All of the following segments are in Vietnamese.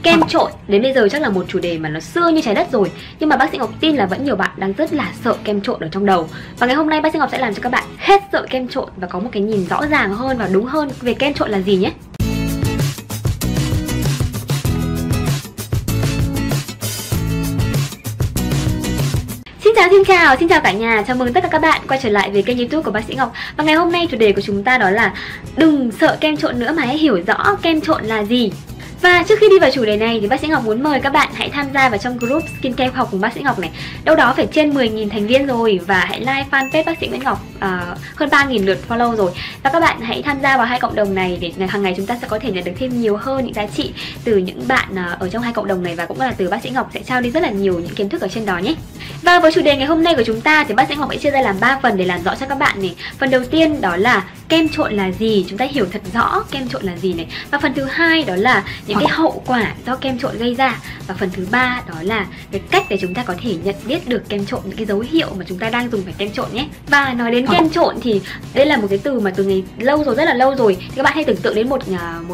Kem trộn đến bây giờ chắc là một chủ đề mà nó xưa như trái đất rồi, nhưng mà bác sĩ Ngọc tin là vẫn nhiều bạn đang rất là sợ kem trộn ở trong đầu. Và ngày hôm nay bác sĩ Ngọc sẽ làm cho các bạn hết sợ kem trộn và có một cái nhìn rõ ràng hơn và đúng hơn về kem trộn là gì nhé. Xin chào cả nhà, chào mừng tất cả các bạn quay trở lại với kênh YouTube của bác sĩ Ngọc. Và ngày hôm nay chủ đề của chúng ta đó là đừng sợ kem trộn nữa mà hãy hiểu rõ kem trộn là gì. Và trước khi đi vào chủ đề này thì bác sĩ Ngọc muốn mời các bạn hãy tham gia vào trong group Skincare học cùng bác sĩ Ngọc này. Đâu đó phải trên 10.000 thành viên rồi. Và hãy like fanpage bác sĩ Nguyễn Ngọc, hơn 3.000 lượt follow rồi. Và các bạn hãy tham gia vào hai cộng đồng này để hàng ngày chúng ta sẽ có thể nhận được thêm nhiều hơn những giá trị từ những bạn ở trong hai cộng đồng này. Và cũng là từ bác sĩ Ngọc sẽ trao đi rất là nhiều những kiến thức ở trên đó nhé. Và với chủ đề ngày hôm nay của chúng ta thì bác sĩ Ngọc sẽ chia ra làm 3 phần để làm rõ cho các bạn này. Phần đầu tiên đó là kem trộn là gì, chúng ta hiểu thật rõ kem trộn là gì này. Và phần thứ hai đó là những cái hậu quả do kem trộn gây ra. Và phần thứ ba đó là cái cách để chúng ta có thể nhận biết được kem trộn, những cái dấu hiệu mà chúng ta đang dùng phải kem trộn nhé. Và nói đến kem trộn thì đây là một cái từ mà từ ngày lâu rồi, rất là lâu rồi. Thì các bạn hay tưởng tượng đến một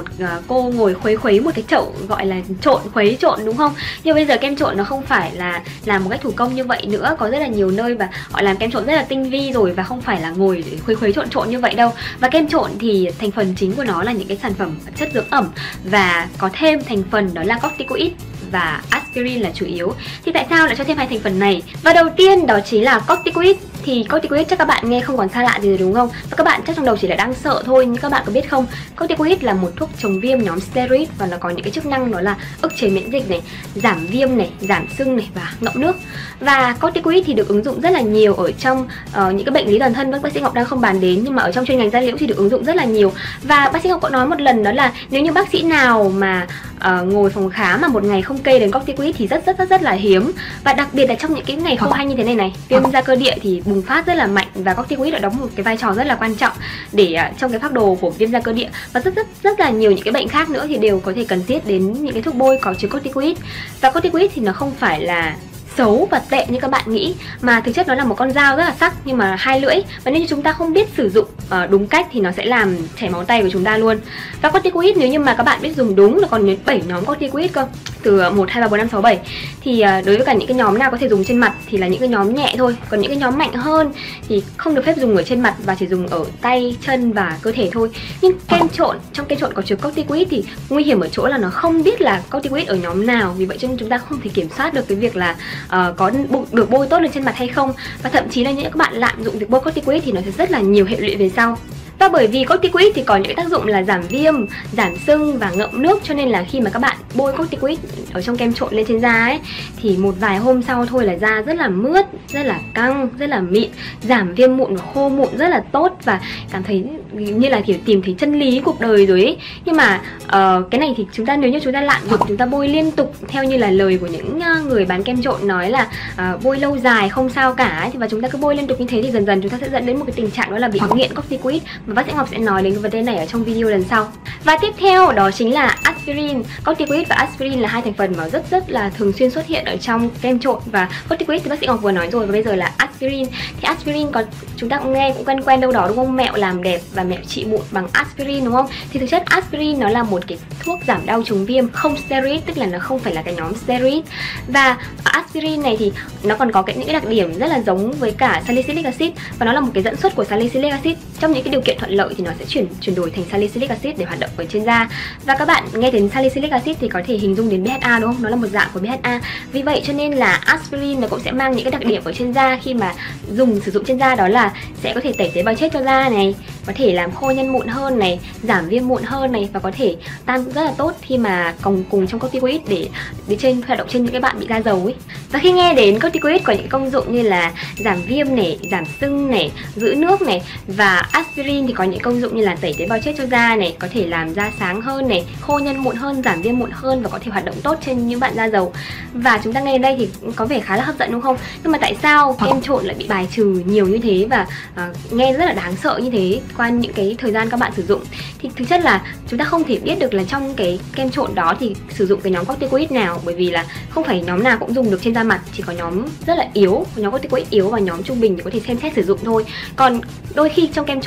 cô ngồi khuấy một cái chậu gọi là khuấy trộn đúng không? Nhưng bây giờ kem trộn nó không phải là làm một cách thủ công như vậy nữa. Có rất là nhiều nơi và họ làm kem trộn rất là tinh vi rồi, và không phải là ngồi để khuấy trộn như vậy đâu. Và kem trộn thì thành phần chính của nó là những cái sản phẩm chất dưỡng ẩm và có thêm thành phần đó là corticoid và aspirin là chủ yếu. Thì tại sao lại cho thêm hai thành phần này? Và đầu tiên đó chính là corticoid. Thì corticoid chắc các bạn nghe không còn xa lạ gì rồi đúng không? Và các bạn chắc trong đầu chỉ là đang sợ thôi, nhưng các bạn có biết không? Corticoid là một thuốc chống viêm nhóm steroid và nó có những cái chức năng đó là ức chế miễn dịch này, giảm viêm này, giảm sưng này và ngậm nước. Và corticoid thì được ứng dụng rất là nhiều ở trong những cái bệnh lý toàn thân bác sĩ Ngọc đang không bàn đến, nhưng mà ở trong chuyên ngành da liễu thì được ứng dụng rất là nhiều. Và bác sĩ Ngọc có nói một lần đó là nếu như bác sĩ nào mà ngồi phòng khám mà một ngày không kê đến corticoid thì rất là hiếm. Và đặc biệt là trong những cái ngày khô hanh như thế này này, viêm da cơ địa thì bùng phát rất là mạnh và corticoid đã đóng một cái vai trò rất là quan trọng để trong cái phác đồ của viêm da cơ địa. Và rất là nhiều những cái bệnh khác nữa thì đều có thể cần thiết đến những cái thuốc bôi có chứa corticoid. Và corticoid thì nó không phải là xấu và tệ như các bạn nghĩ, mà thực chất nó là một con dao rất là sắc nhưng mà hai lưỡi, và nếu như chúng ta không biết sử dụng đúng cách thì nó sẽ làm chảy máu tay của chúng ta luôn. Và corticoid nếu như mà các bạn biết dùng đúng là còn đến 7 nhóm corticoid cơ, từ 1, 2, 3, 4, 5, 6, 7. Thì đối với cả những cái nhóm nào có thể dùng trên mặt thì là những cái nhóm nhẹ thôi, còn những cái nhóm mạnh hơn thì không được phép dùng ở trên mặt và chỉ dùng ở tay, chân và cơ thể thôi. Nhưng trong kem trộn có chứa corticoid thì nguy hiểm ở chỗ là nó không biết là corticoid ở nhóm nào, vì vậy cho nên chúng ta không thể kiểm soát được cái việc là có được bôi tốt lên trên mặt hay không. Và thậm chí là những các bạn lạm dụng việc bôi corticoid thì nó sẽ rất là nhiều hệ lụy về sau. Và bởi vì corticoid thì có những cái tác dụng là giảm viêm, giảm sưng và ngậm nước, cho nên là khi mà các bạn bôi corticoid ở trong kem trộn lên trên da ấy thì một vài hôm sau thôi là da rất là mướt, rất là căng, rất là mịn, giảm viêm mụn và khô mụn rất là tốt, và cảm thấy như là kiểu tìm thấy chân lý cuộc đời rồi ấy. Nhưng mà cái này thì nếu như chúng ta lạm dụng, chúng ta bôi liên tục theo như là lời của những người bán kem trộn nói là bôi lâu dài không sao cả ấy, và chúng ta cứ bôi liên tục như thế thì dần dần chúng ta sẽ dẫn đến một cái tình trạng đó là bị nghiện corticoid. Và bác sĩ Ngọc sẽ nói đến cái vấn đề này ở trong video lần sau. Và tiếp theo đó chính là aspirin. Corticoid và aspirin là hai thành phần mà rất là thường xuyên xuất hiện ở trong kem trộn. Và corticoid thì bác sĩ Ngọc vừa nói rồi, và bây giờ là aspirin. Thì aspirin chúng ta cũng nghe cũng quen đâu đó đúng không? Mẹo làm đẹp và mẹo trị mụn bằng aspirin đúng không? Thì thực chất aspirin nó là một cái thuốc giảm đau chống viêm không steroid, tức là nó không phải là cái nhóm steroid. Và aspirin này thì nó còn có những cái đặc điểm rất là giống với cả salicylic acid, và nó là một cái dẫn xuất của salicylic acid. Trong những cái điều kiện thuận lợi thì nó sẽ chuyển đổi thành salicylic acid để hoạt động ở trên da. Và các bạn nghe đến salicylic acid thì có thể hình dung đến BHA đúng không? Nó là một dạng của BHA. Vì vậy cho nên là aspirin nó cũng sẽ mang những cái đặc điểm ở trên da khi mà sử dụng trên da, đó là sẽ có thể tẩy tế bào chết cho da này, có thể làm khô nhân mụn hơn này, giảm viêm mụn hơn này, và có thể tan rất là tốt khi mà cùng trong corticoid để hoạt động trên những cái bạn bị da dầu ấy. Và khi nghe đến corticoid có những công dụng như là giảm viêm này, giảm sưng này, giữ nước này, và aspirin thì có những công dụng như là tẩy tế bào chết cho da này, có thể làm da sáng hơn này, khô nhân mụn hơn, giảm viêm mụn hơn, và có thể hoạt động tốt trên những bạn da dầu. Và chúng ta nghe đến đây thì có vẻ khá là hấp dẫn đúng không? Nhưng mà tại sao kem trộn lại bị bài trừ nhiều như thế và nghe rất là đáng sợ như thế qua những cái thời gian các bạn sử dụng? Thì thực chất là chúng ta không thể biết được là trong cái kem trộn đó thì sử dụng cái nhóm corticoid nào, bởi vì là không phải nhóm nào cũng dùng được trên da mặt, chỉ có nhóm rất là yếu, nhóm corticoid yếu và nhóm trung bình thì có thể xem xét sử dụng thôi. Còn đôi khi trong kem trộn sử dụng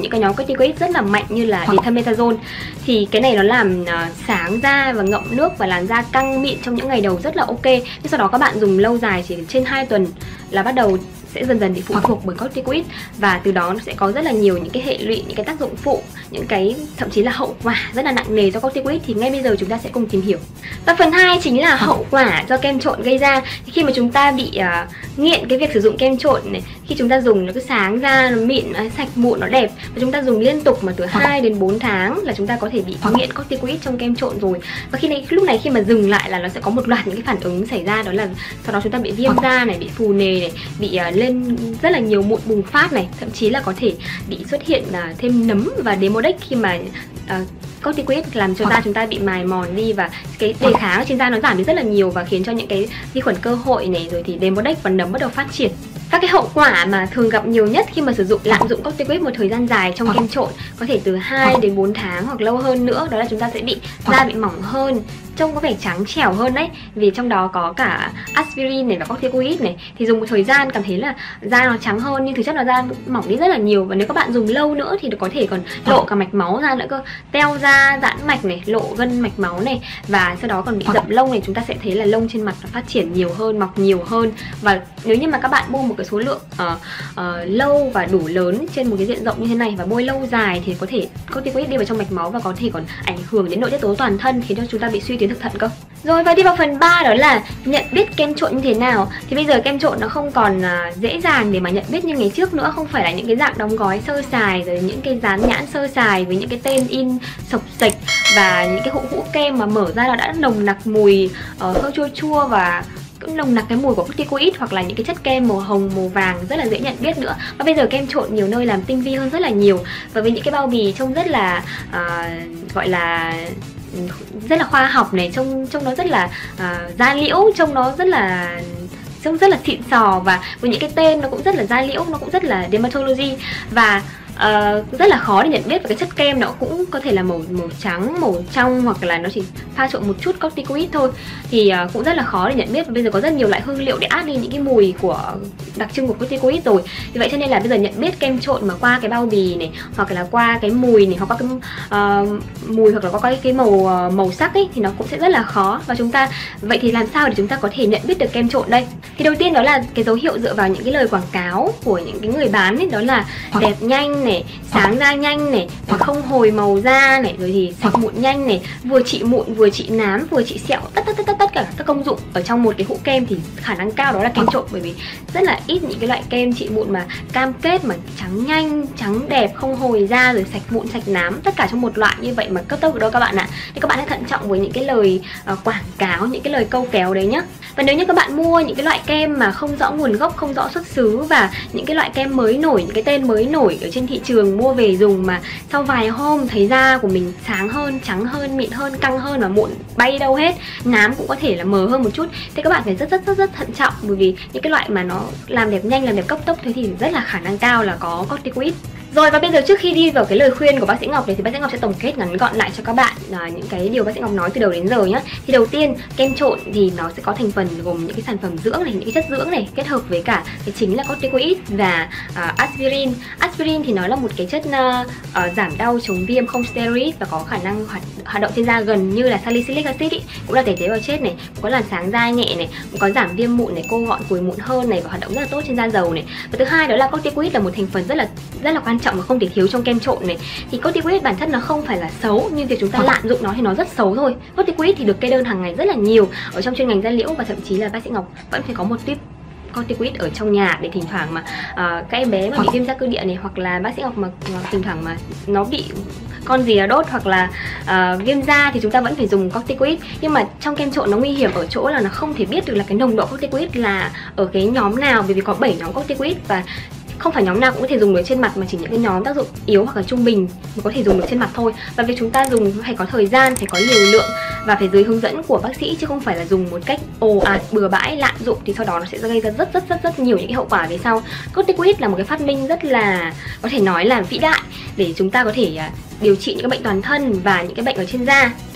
những cái nhóm corticoid rất là mạnh như là dexamethasone. Thì cái này nó làm sáng da và ngậm nước và làn da căng mịn trong những ngày đầu rất là ok. Nhưng sau đó các bạn dùng lâu dài, chỉ trên 2 tuần là bắt đầu sẽ dần dần bị phụ thuộc bởi corticoid, và từ đó nó sẽ có rất là nhiều những cái hệ lụy, những cái tác dụng phụ, những cái thậm chí là hậu quả rất là nặng nề do corticoid. Thì ngay bây giờ chúng ta sẽ cùng tìm hiểu. Và phần 2 chính là hậu quả do kem trộn gây ra. Thì khi mà chúng ta bị nghiện cái việc sử dụng kem trộn này, khi chúng ta dùng nó cứ sáng da, nó mịn, nó sạch mụn, nó đẹp, và chúng ta dùng liên tục mà từ 2 đến 4 tháng là chúng ta có thể bị nghiện corticoid trong kem trộn rồi. Và lúc này khi mà dừng lại là nó sẽ có một loạt những cái phản ứng xảy ra, đó là sau đó chúng ta bị viêm da này, bị phù nề này, bị lên rất là nhiều mụn bùng phát này, thậm chí là có thể bị xuất hiện thêm nấm và Demodex khi mà corticoid làm cho da chúng ta bị mài mòn đi, và cái đề kháng trên da nó giảm đi rất là nhiều, và khiến cho những cái vi khuẩn cơ hội này, rồi thì Demodex và nấm bắt đầu phát triển. Các cái hậu quả mà thường gặp nhiều nhất khi mà lạm dụng corticoid một thời gian dài trong kem trộn, có thể từ 2 đến 4 tháng hoặc lâu hơn nữa, đó là chúng ta sẽ bị da bị mỏng hơn, trông có vẻ trắng trẻo hơn đấy, vì trong đó có cả aspirin này và corticoid này. Thì dùng một thời gian cảm thấy là da nó trắng hơn, nhưng thực chất là da mỏng đi rất là nhiều. Và nếu các bạn dùng lâu nữa thì có thể còn lộ cả mạch máu ra nữa cơ, teo da, giãn mạch này, lộ gân mạch máu này, và sau đó còn bị rậm lông này. Chúng ta sẽ thấy là lông trên mặt nó phát triển nhiều hơn, mọc nhiều hơn. Và nếu như mà các bạn mua một cái số lượng lâu và đủ lớn trên một cái diện rộng như thế này và bôi lâu dài, thì có thể corticoid đi vào trong mạch máu và có thể còn ảnh hưởng đến nội tiết tố toàn thân, khiến cho chúng ta bị suy tuyến thượng thận cơ. Rồi, và đi vào phần 3, đó là nhận biết kem trộn như thế nào. Thì bây giờ kem trộn nó không còn dễ dàng để mà nhận biết như ngày trước nữa. Không phải là những cái dạng đóng gói sơ sài, rồi những cái dán nhãn sơ sài với những cái tên in sộc sạch, và những cái hũ kem mà mở ra là đã nồng nặc mùi hơi chua chua và cũng nồng nặc cái mùi của corticoid, hoặc là những cái chất kem màu hồng, màu vàng rất là dễ nhận biết nữa. Và bây giờ kem trộn nhiều nơi làm tinh vi hơn rất là nhiều, và với những cái bao bì trông rất là gọi là rất là khoa học này, trông nó rất là da liễu, trông rất là xịn sò, và với những cái tên nó cũng rất là da liễu, nó cũng rất là dermatology, và rất là khó để nhận biết. Và cái chất kem nó cũng có thể là màu trắng, màu trong, hoặc là nó chỉ pha trộn một chút corticoid thôi, thì cũng rất là khó để nhận biết. Và bây giờ có rất nhiều loại hương liệu để át đi những cái mùi đặc trưng của corticoid rồi. Vì vậy cho nên là bây giờ nhận biết kem trộn mà qua cái bao bì này, hoặc là qua cái mùi này, hoặc qua cái mùi, hoặc là qua cái màu sắc ấy, thì nó cũng sẽ rất là khó. Và vậy thì làm sao để chúng ta có thể nhận biết được kem trộn đây? Thì đầu tiên đó là cái dấu hiệu dựa vào những cái lời quảng cáo của những cái người bán ấy, đó là đẹp nhanh này, sáng da nhanh này, không hồi màu da này, rồi thì sạch mụn nhanh này, vừa trị mụn, vừa trị nám, vừa trị sẹo, tất cả các công dụng ở trong một cái hũ kem. Thì khả năng cao đó là kem trộn, bởi vì rất là ít những cái loại kem trị mụn mà cam kết mà trắng nhanh, trắng đẹp, không hồi da, rồi sạch mụn, sạch nám, tất cả trong một loại như vậy mà cấp tốc đâu các bạn ạ. Thì các bạn hãy thận trọng với những cái lời quảng cáo, những cái lời câu kéo đấy nhá. Và nếu như các bạn mua những cái loại kem mà không rõ nguồn gốc, không rõ xuất xứ, và những cái loại kem mới nổi, những cái tên mới nổi ở trên thị trường, mua về dùng mà sau vài hôm thấy da của mình sáng hơn, trắng hơn, mịn hơn, căng hơn, và mụn bay đâu hết, nám cũng có thể là mờ hơn một chút, thì các bạn phải rất thận trọng, bởi vì những cái loại mà nó làm đẹp nhanh, làm đẹp cấp tốc thế thì rất là khả năng cao là có corticoid. Rồi, và bây giờ trước khi đi vào cái lời khuyên của bác sĩ Ngọc này, thì bác sĩ Ngọc sẽ tổng kết ngắn gọn lại cho các bạn những cái điều bác sĩ Ngọc nói từ đầu đến giờ nhé. Thì đầu tiên, kem trộn thì nó sẽ có thành phần gồm những cái sản phẩm dưỡng này, những cái chất dưỡng này, kết hợp với cả cái chính là corticoid và aspirin. Aspirin thì nó là một cái chất giảm đau, chống viêm, không steroid, và có khả năng hoạt động trên da gần như là salicylic acid ý, cũng là tẩy tế bào chết này, cũng có làm sáng da nhẹ này, cũng có giảm viêm mụn này, cô gọn cùi mụn hơn này, và hoạt động rất là tốt trên da dầu này. Và thứ hai đó là corticoid là một thành phần rất là quan trọng và không thể thiếu trong kem trộn này. Thì corticoid bản chất nó không phải là xấu, nhưng việc chúng ta lạm dụng nó thì nó rất xấu thôi. Corticoid thì được kê đơn hàng ngày rất là nhiều ở trong chuyên ngành da liễu, và thậm chí là bác sĩ Ngọc vẫn phải có một tuyếp corticoid ở trong nhà để thỉnh thoảng mà các em bé mà bị viêm da cơ địa này, hoặc là bác sĩ Ngọc mà thỉnh thoảng mà nó bị con gì đốt hoặc là viêm da thì chúng ta vẫn phải dùng corticoid. Nhưng mà trong kem trộn nó nguy hiểm ở chỗ là nó không thể biết được là cái nồng độ corticoid là ở cái nhóm nào, bởi vì có 7 nhóm corticoid và không phải nhóm nào cũng có thể dùng được trên mặt, mà chỉ những cái nhóm tác dụng yếu hoặc là trung bình mới có thể dùng được trên mặt thôi. Và việc chúng ta dùng phải có thời gian, phải có liều lượng và phải dưới hướng dẫn của bác sĩ, chứ không phải là dùng một cách ồ ạt bừa bãi lạm dụng, thì sau đó nó sẽ gây ra rất nhiều những cái hậu quả về sau. Corticoid là một cái phát minh rất là có thể nói là vĩ đại để chúng ta có thể điều trị những cái bệnh toàn thân và những cái bệnh ở trên da.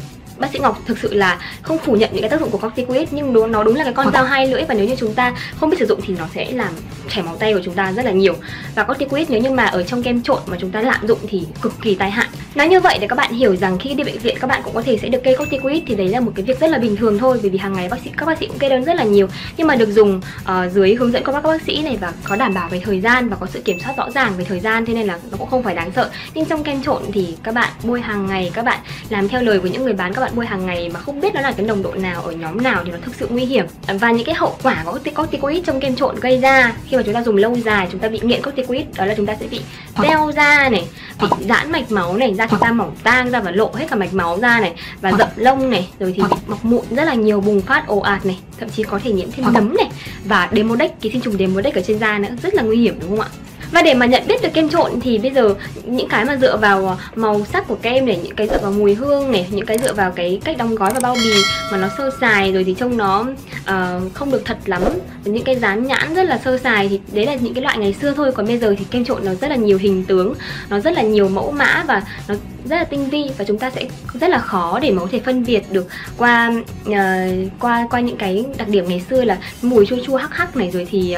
bác sĩ Ngọc thực sự là không phủ nhận những cái tác dụng của corticoid, nhưng nó đúng là cái con dao hai lưỡi, và nếu như chúng ta không biết sử dụng thì nó sẽ làm chảy máu tay của chúng ta rất là nhiều. Và corticoid nếu như mà ở trong kem trộn mà chúng ta lạm dụng thì cực kỳ tai hại. Nói như vậy để các bạn hiểu rằng khi đi bệnh viện các bạn cũng có thể sẽ được kê corticoid, thì đấy là một cái việc rất là bình thường thôi, bởi vì hàng ngày các bác sĩ cũng kê đơn rất là nhiều, nhưng mà được dùng dưới hướng dẫn của các bác sĩ này, và có đảm bảo về thời gian và có sự kiểm soát rõ ràng về thời gian, thế nên là nó cũng không phải đáng sợ. Nhưng trong kem trộn thì các bạn bôi hàng ngày, các bạn làm theo lời của những người bán, các bạn bôi hàng ngày mà không biết nó là cái nồng độ nào ở nhóm nào thì nó thực sự nguy hiểm. Và những cái hậu quả của corticoid trong kem trộn gây ra khi mà chúng ta dùng lâu dài, chúng ta bị nghiện corticoid, đó là chúng ta sẽ bị teo da này, bị giãn mạch máu này, da chúng ta mỏng tang ra và lộ hết cả mạch máu ra này, và rậm lông này, rồi thì bị mọc mụn rất là nhiều, bùng phát ồ ạt này, thậm chí có thể nhiễm thêm nấm này, và Demodex, ký sinh trùng Demodex ở trên da nữa, rất là nguy hiểm đúng không ạ? Và để mà nhận biết được kem trộn thì bây giờ những cái mà dựa vào màu sắc của kem này, những cái dựa vào mùi hương này, những cái dựa vào cái cách đóng gói và bao bì mà nó sơ sài, rồi thì trông nó không được thật lắm, những cái dán nhãn rất là sơ sài, thì đấy là những cái loại ngày xưa thôi. Còn bây giờ thì kem trộn nó rất là nhiều hình tướng, nó rất là nhiều mẫu mã và nó rất là tinh vi, và chúng ta sẽ rất là khó để mà có thể phân biệt được qua những cái đặc điểm ngày xưa là mùi chua chua hắc hắc này, rồi thì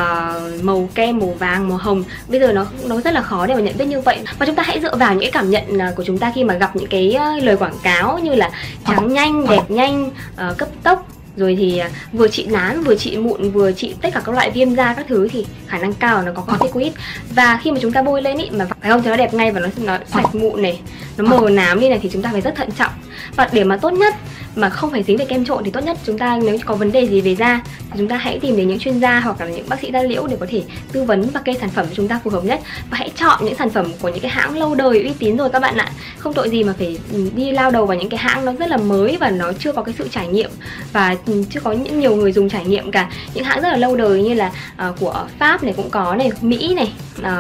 màu kem màu vàng, màu hồng. Bây giờ nó rất là khó để mà nhận biết như vậy, và chúng ta hãy dựa vào những cái cảm nhận của chúng ta khi mà gặp những cái lời quảng cáo như là trắng nhanh, đẹp nhanh, cấp tốc, rồi thì vừa trị nám, vừa trị mụn, vừa trị tất cả các loại viêm da các thứ, thì khả năng cao là nó có corticoid. Và khi mà chúng ta bôi lên ý mà phải không, thì nó đẹp ngay và nó sạch mụn này, nó mờ nám đi này, thì chúng ta phải rất thận trọng. Và để mà tốt nhất mà không phải dính về kem trộn thì tốt nhất chúng ta, nếu có vấn đề gì về da thì chúng ta hãy tìm đến những chuyên gia hoặc là những bác sĩ da liễu để có thể tư vấn và kê sản phẩm cho chúng ta phù hợp nhất. Và hãy chọn những sản phẩm của những cái hãng lâu đời uy tín rồi các bạn ạ. Không tội gì mà phải đi lao đầu vào những cái hãng nó rất là mới và nó chưa có cái sự trải nghiệm, và chưa có nhiều người dùng trải nghiệm cả. Những hãng rất là lâu đời như là của Pháp này cũng có này, Mỹ này,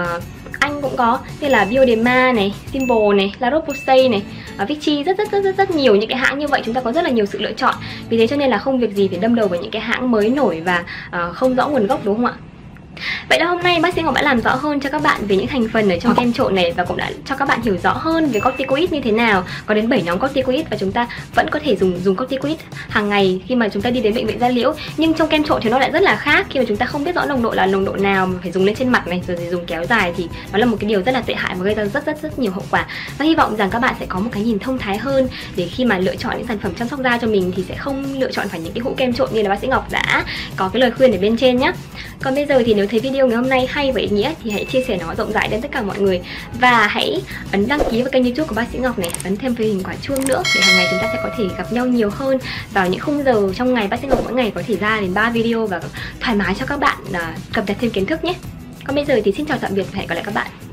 Anh cũng có, như là Bioderma này, Symbol này, La Roche-Posay này, Vichy, rất nhiều những cái hãng như vậy. Chúng ta có rất là nhiều sự lựa chọn. Vì thế cho nên là không việc gì phải đâm đầu vào những cái hãng mới nổi và không rõ nguồn gốc, đúng không ạ? Vậy là hôm nay bác sĩ Ngọc đã làm rõ hơn cho các bạn về những thành phần ở trong kem trộn này, và cũng đã cho các bạn hiểu rõ hơn về corticoid như thế nào. Có đến 7 nhóm corticoid và chúng ta vẫn có thể dùng corticoid hàng ngày khi mà chúng ta đi đến bệnh viện da liễu. Nhưng trong kem trộn thì nó lại rất là khác, khi mà chúng ta không biết rõ nồng độ là nồng độ nào mà phải dùng lên trên mặt này, rồi thì dùng kéo dài, thì nó là một cái điều rất là tệ hại và gây ra rất nhiều hậu quả. Và hy vọng rằng các bạn sẽ có một cái nhìn thông thái hơn để khi mà lựa chọn những sản phẩm chăm sóc da cho mình thì sẽ không lựa chọn phải những cái hũ kem trộn như là bác sĩ Ngọc đã có cái lời khuyên ở bên trên nhé. Còn bây giờ thì nếu thấy video ngày hôm nay hay và ý nghĩa thì hãy chia sẻ nó rộng rãi đến tất cả mọi người, và hãy ấn đăng ký vào kênh YouTube của bác sĩ Ngọc này, ấn thêm hình quả chuông nữa để hàng ngày chúng ta sẽ có thể gặp nhau nhiều hơn vào những khung giờ trong ngày. Bác sĩ Ngọc mỗi ngày có thể ra đến 3 video và thoải mái cho các bạn cập nhật thêm kiến thức nhé. Còn bây giờ thì xin chào tạm biệt và hẹn gặp lại các bạn.